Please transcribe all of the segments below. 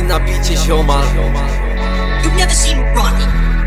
na bicie ziomal. You've never seen Ronnie.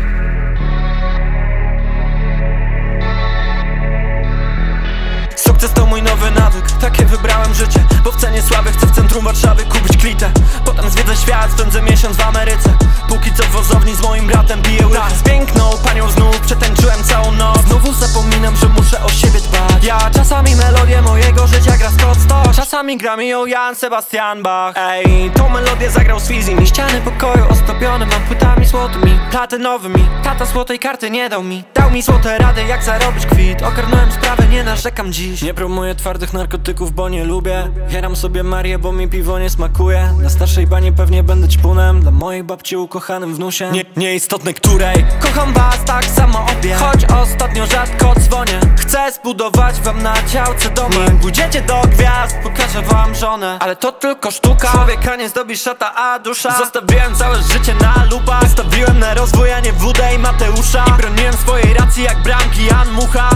Sukces to mój nowy nawyk, takie wybrałem życie. Bo w cenie słaby chcę w centrum Warszawy kupić klitę. Potem zwiedzę świat, spędzę miesiąc w Ameryce. Póki co w wozowni z moim bratem piję łychę. Z piękną panią znów przetańczyłem całą noc. Znowu zapominam, że muszę o siebie dbać. Ja czasami melodię mojego życia gra Scott Storch. Czasami gra mi ją Jan Sebastian Bach. Ej, tą melodię zagrał Sweezy mi. Ściany pokoju ozdobione mam płytami złotymi, platynowymi. Tata złotej karty nie dał mi. Dał mi złote rady jak zarobić kwit. Ogarnąłem sprawę, nie narzekam dziś. Nie promuję twardych narkotyków, bo nie lubię. Jaram sobie Marię, bo mi piwo nie smakuje. Na starszej bani pewnie będę ćpunem. Dla mojej babci ukochanym wnusie. Nieistotne której. Kocham was tak samo obie, choć ostatnio rzadko dzwonię. Chcę zbudować wam na działce domy. Nim pójdziecie do gwiazd, pokażę wam żonę. Ale to tylko sztuka, człowieka nie zdobi szata, a dusza. Zostawiłem całe życie na lupach. Stawiłem na rozwój, a nie Wódę i Mateusza. I broniłem swojej racji jak bramki Jan Mucha.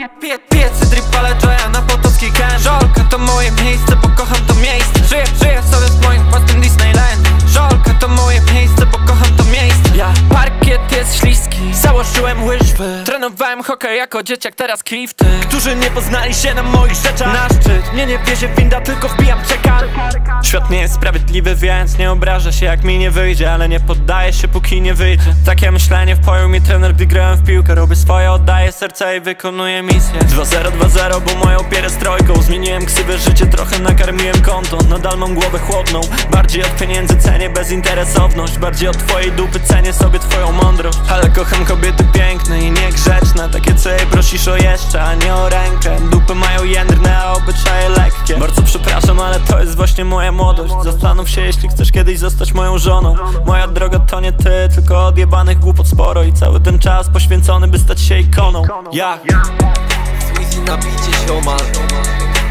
Piecy drip, ale Joya na Potocki Ken. Żolka to moje miejsce, bo kocham to miejsce. Żyję sobie w moim własnym Disneyland. Żolka to moje miejsce, bo kocham to miejsce. Parkiet jest śliski, założyłem łyżwy. Trenowałem hokej jako dzieciak, teraz klifty. Którzy nie poznali się na moich rzeczach. Na szczyt mnie nie wiezie winda, tylko wbijam czekar. Świat nie jest sprawiedliwy, więc nie obrażę się jak mi nie wyjdzie. Ale nie poddaję się póki nie wyjdzie. Takie myślenie wpoił mi trener, gdy grałem w piłkę. Robię swoje, oddaję serce i wykonuję misję. 2-0, bo moją pierestrojką zmieniłem ksywę, życie trochę nakarmiłem konto. Nadal mam głowę chłodną, bardziej od pieniędzy cenię bezinteresowność. Bardziej od twojej dupy cenię sobie twoją mądrość. Ale kocham kobiety piękne i niegrzeczne, takie co jej prosisz o jeszcze, a nie o rękę. Dupy mają jędrne, a obyczaje lekkie. Bardzo przepraszam, ale to jest właśnie moja młodość. Zastanów się, jeśli chcesz kiedyś zostać moją żoną. Moja droga to nie ty, tylko odjebanych głupot sporo. I cały ten czas poświęcony, by stać się ikoną. Sweezy na bicie ziomal.